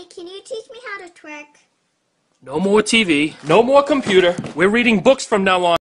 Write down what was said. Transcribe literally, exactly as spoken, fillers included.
Daddy, can you teach me how to twerk? No more T V, no more computer. We're reading books from now on.